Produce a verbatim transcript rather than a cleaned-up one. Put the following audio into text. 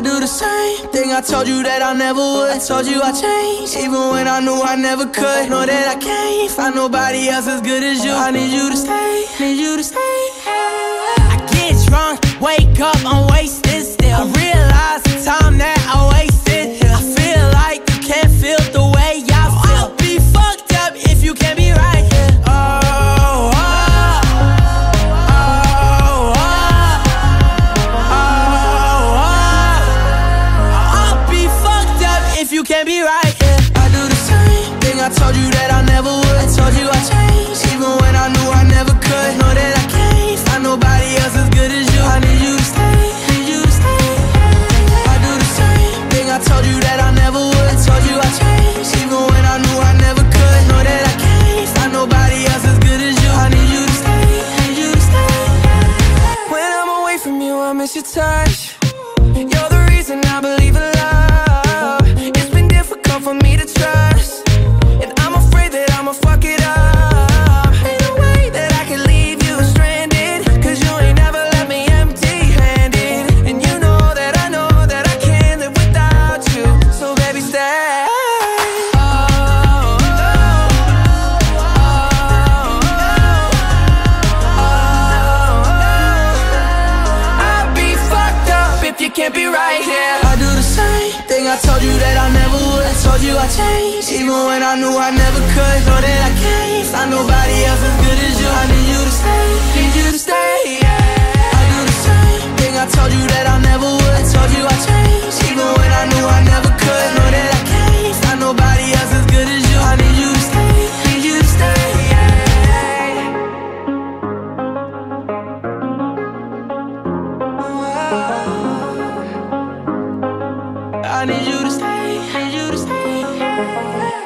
do the same thing I told you that I never would. I told you I changed, even when I knew I never could. Know that I can't find nobody else as good as you. I need you to stay, need you to stay. I get drunk, wake up, I'm wasted still. I realize the time that I wasted. I feel like you can't feel the way I feel. I'll be fucked up if you can't be right here. Oh, oh, oh, oh, oh, oh. I'll be fucked up if you can't be right here. I do the same thing I told you that I never would. I told you I changed, even when I knew I never could. Know that I can't find nobody else as good as you. I need you to stay, need you to stay. I do the same thing I told you that I never would. I told you I changed, even when I knew I never could. Know that I can't find nobody else as good as you. I need you to stay, need you to stay. When I'm away from you, I miss your touch. You're the reason I believe in love. It's been difficult for me to trust, and I'm afraid that I'ma fuck it up. Ain't no way that I can leave you stranded, cause you ain't never left me empty-handed. And you know that I know that I can't live without you. So baby, stay. Oh, oh, oh, oh, oh. I'll be fucked up if you can't be right here. I do the same thing I told you that I never would. I told you I changed, even when I knew I never could. Know that I can't find nobody else as good as you. I need you to stay, need you to stay, yeah. I do the same thing I told you that I never would. I told you I changed, even when I knew I never could. Know that I can't find nobody else as good as you. I need you to stay, need you to stay, yeah. I need you to stay, need you to stay, yeah.